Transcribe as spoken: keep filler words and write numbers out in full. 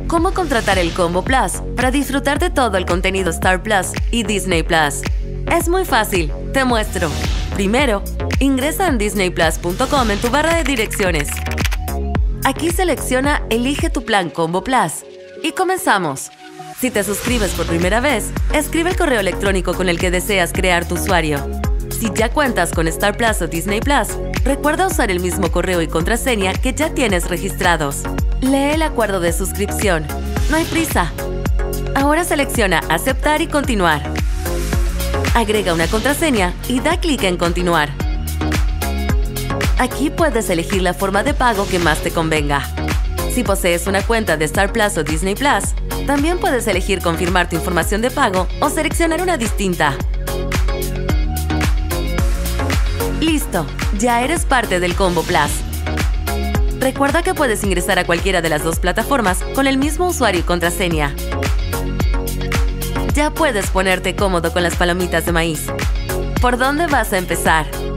¿Cómo contratar el Combo Plus para disfrutar de todo el contenido Star Plus y Disney Plus? Es muy fácil, te muestro. Primero, ingresa en disney plus punto com en tu barra de direcciones. Aquí selecciona Elige tu plan Combo Plus y comenzamos. Si te suscribes por primera vez, escribe el correo electrónico con el que deseas crear tu usuario. Si ya cuentas con Star Plus o Disney Plus, recuerda usar el mismo correo y contraseña que ya tienes registrados. Lee el acuerdo de suscripción. No hay prisa. Ahora selecciona Aceptar y Continuar. Agrega una contraseña y da clic en Continuar. Aquí puedes elegir la forma de pago que más te convenga. Si posees una cuenta de Star Plus o Disney Plus, también puedes elegir confirmar tu información de pago o seleccionar una distinta. ¡Listo! Ya eres parte del Combo Plus. Recuerda que puedes ingresar a cualquiera de las dos plataformas con el mismo usuario y contraseña. Ya puedes ponerte cómodo con las palomitas de maíz. ¿Por dónde vas a empezar?